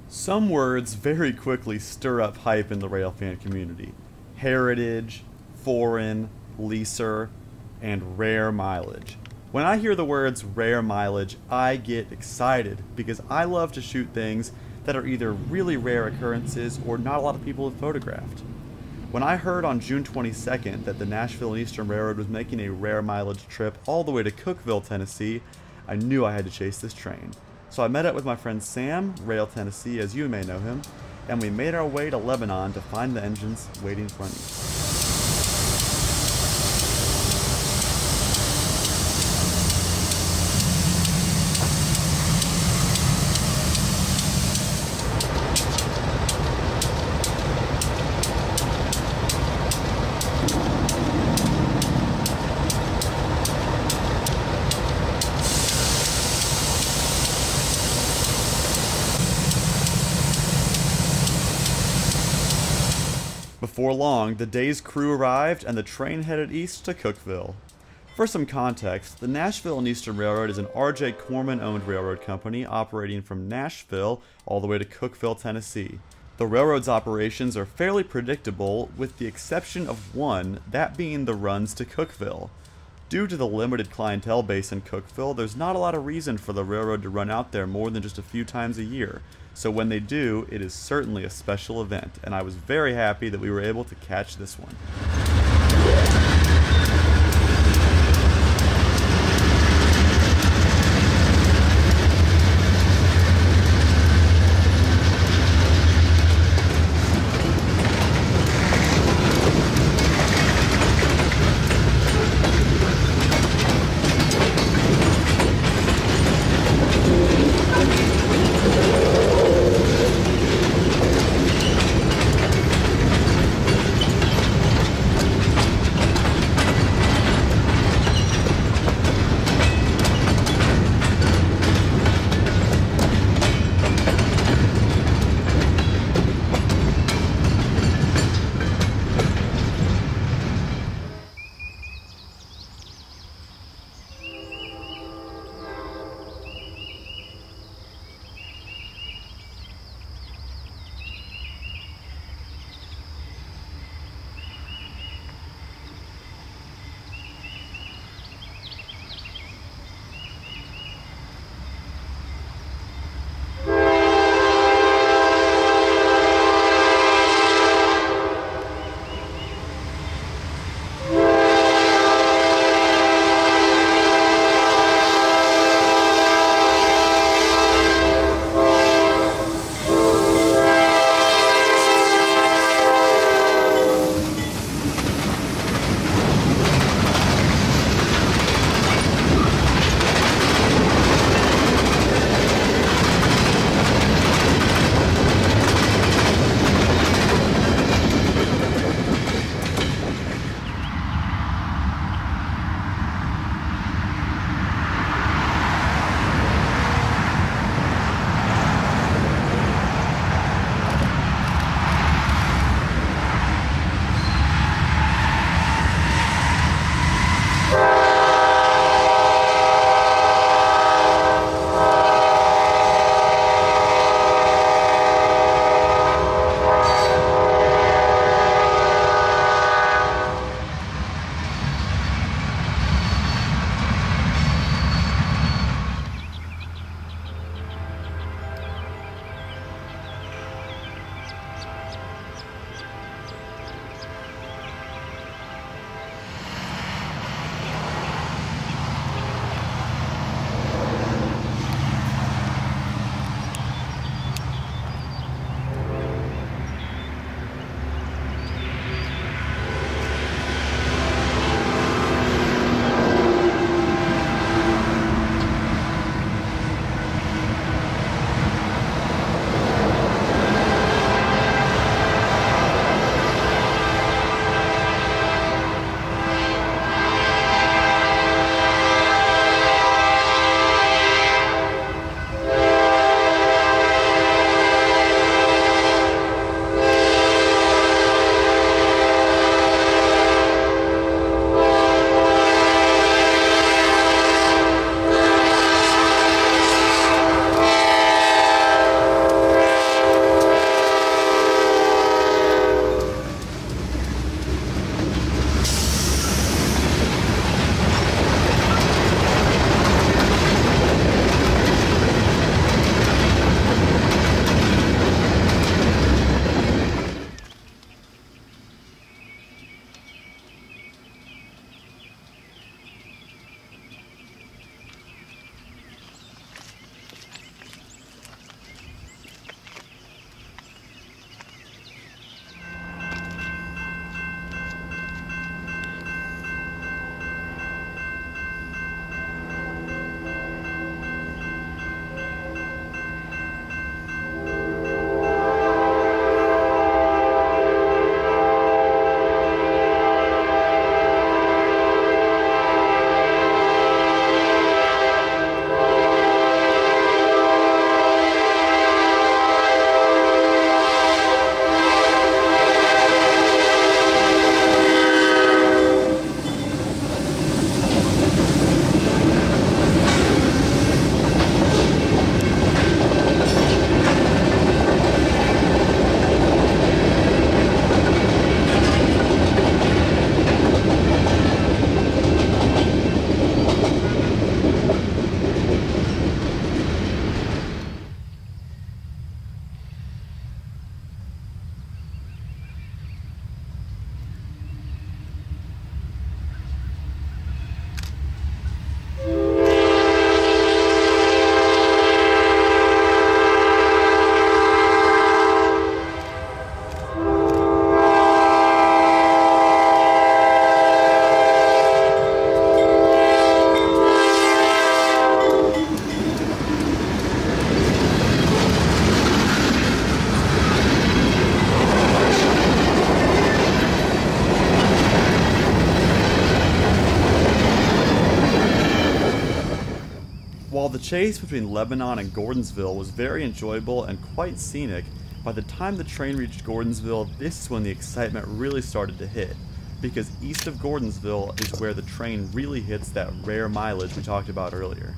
Some words very quickly stir up hype in the railfan community. Heritage, foreign, leaser, and rare mileage. When I hear the words rare mileage, I get excited because I love to shoot things that are either really rare occurrences or not a lot of people have photographed. When I heard on June 22nd that the Nashville Eastern Railroad was making a rare mileage trip all the way to Cookeville, Tennessee, I knew I had to chase this train. So I met up with my friend Sam, Rail Tennessee as you may know him, and we made our way to Lebanon to find the engines waiting for me. Before long, the day's crew arrived and the train headed east to Cookeville. For some context, the Nashville and Eastern Railroad is an R.J. Corman-owned railroad company operating from Nashville all the way to Cookeville, Tennessee. The railroad's operations are fairly predictable, with the exception of one, that being the runs to Cookeville. Due to the limited clientele base in Cookeville, there's not a lot of reason for the railroad to run out there more than just a few times a year. So when they do, it is certainly a special event, and I was very happy that we were able to catch this one. chase between Lebanon and Gordonsville was very enjoyable and quite scenic. By the time the train reached Gordonsville, this is when the excitement really started to hit, because east of Gordonsville is where the train really hits that rare mileage we talked about earlier.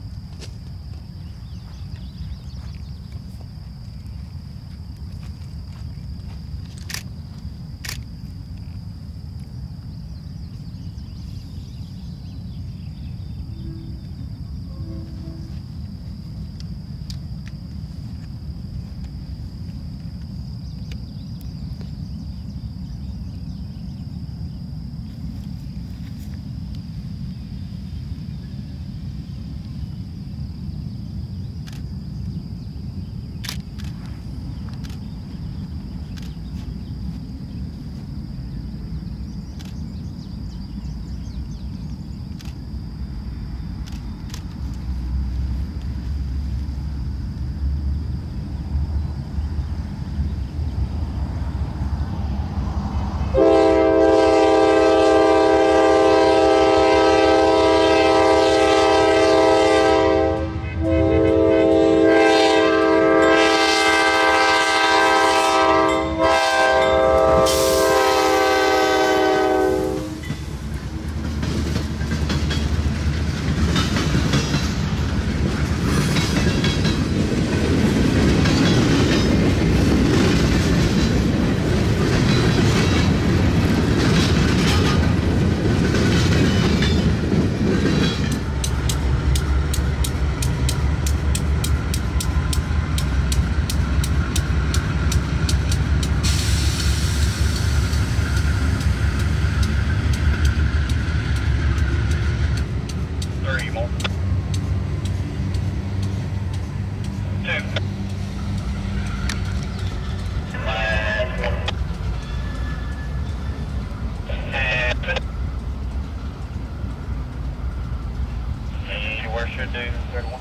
Should do 31.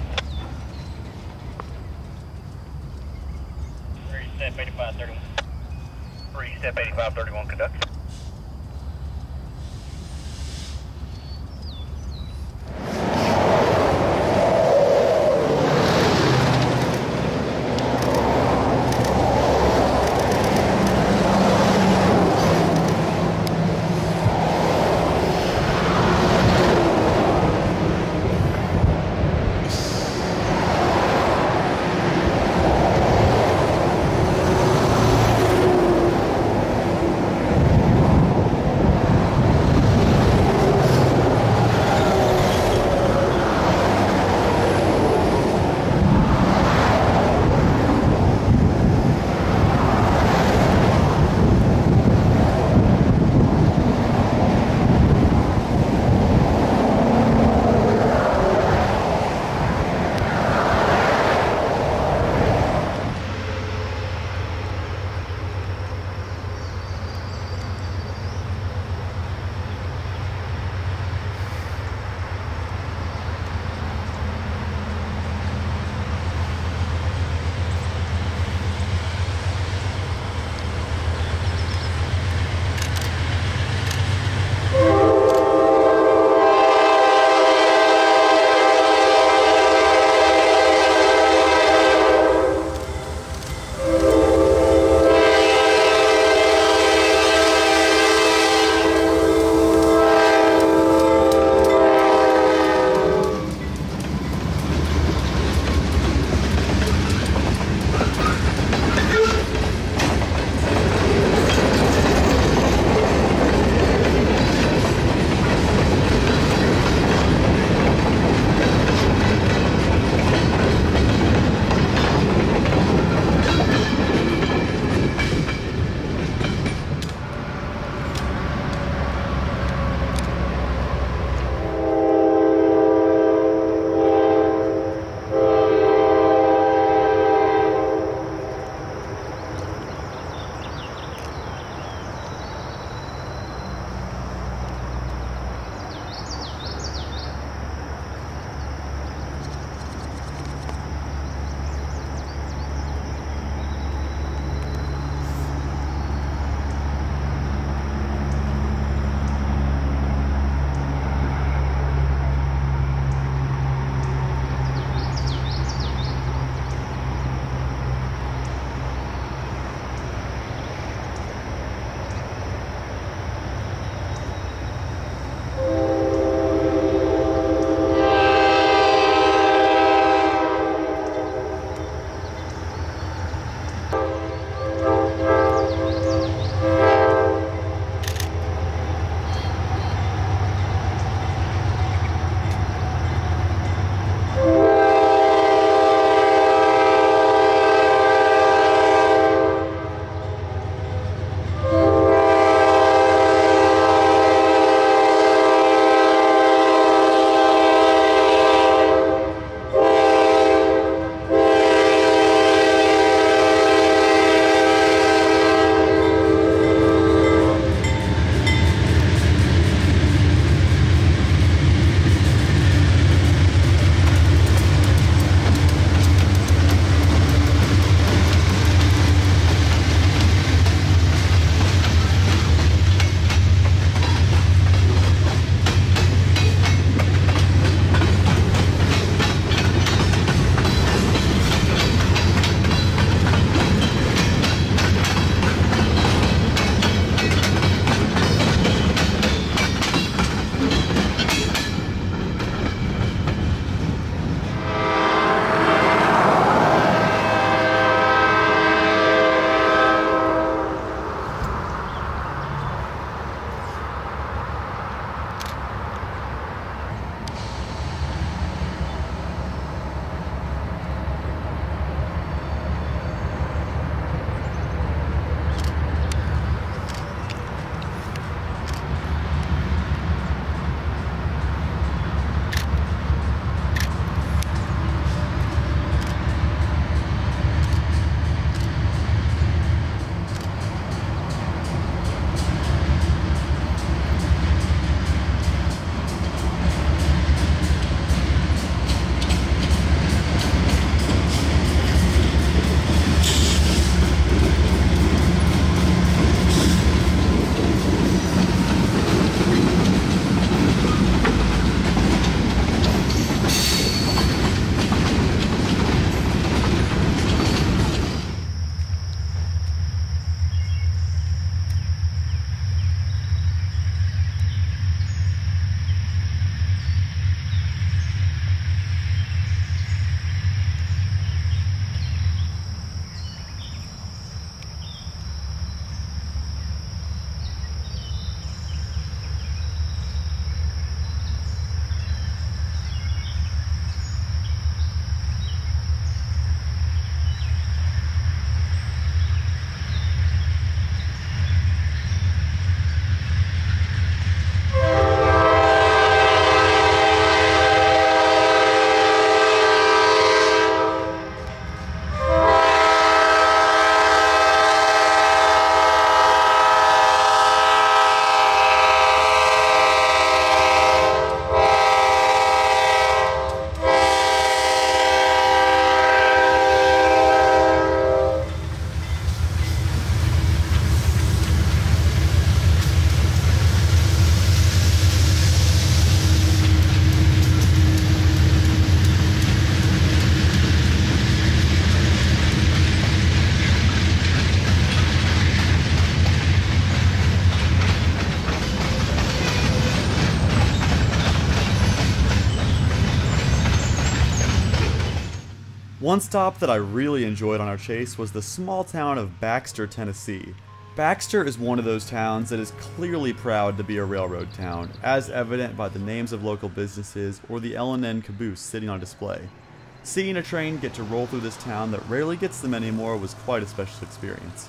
Step 8531. Step 8531, conduct. One stop that I really enjoyed on our chase was the small town of Baxter, Tennessee. Baxter is one of those towns that is clearly proud to be a railroad town, as evident by the names of local businesses or the L&N caboose sitting on display. Seeing a train get to roll through this town that rarely gets them anymore was quite a special experience.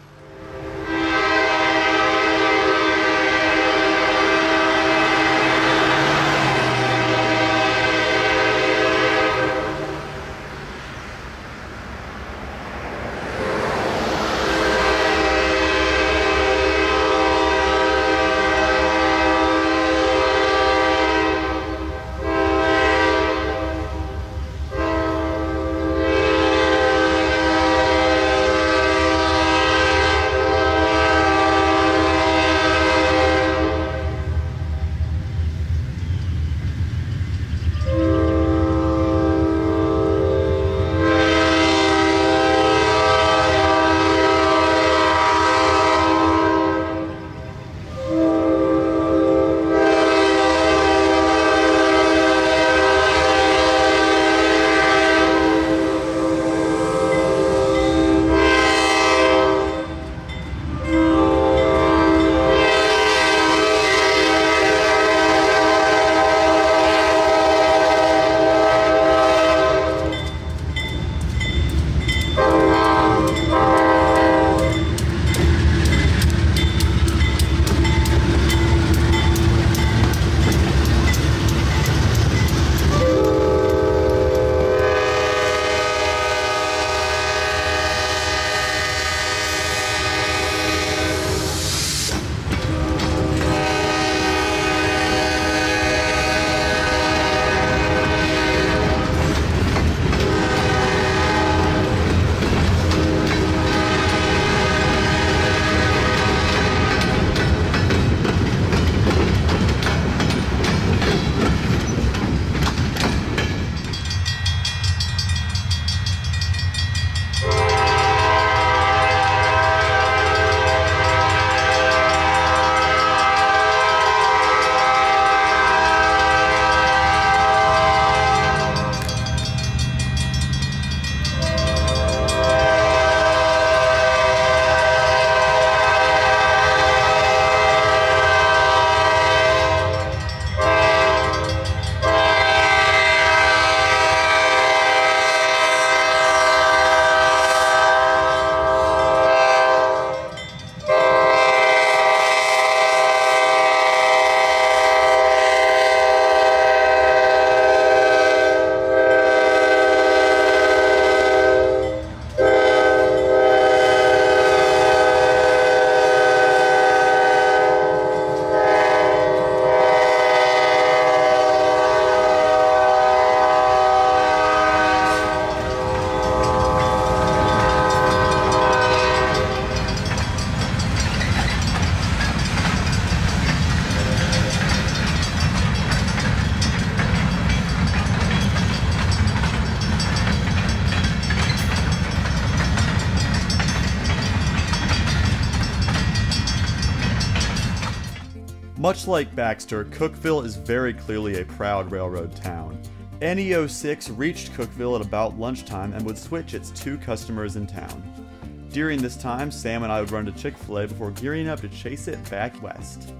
Much like Baxter, Cookeville is very clearly a proud railroad town. NE06 reached Cookeville at about lunchtime and would switch its 2 customers in town. During this time, Sam and I would run to Chick-fil-A before gearing up to chase it back west.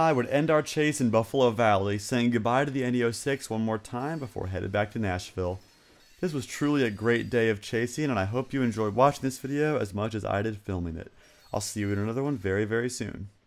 I would end our chase in Buffalo Valley, saying goodbye to the NE06 one more time before headed back to Nashville. This was truly a great day of chasing, and I hope you enjoyed watching this video as much as I did filming it. I'll see you in another one very, very soon.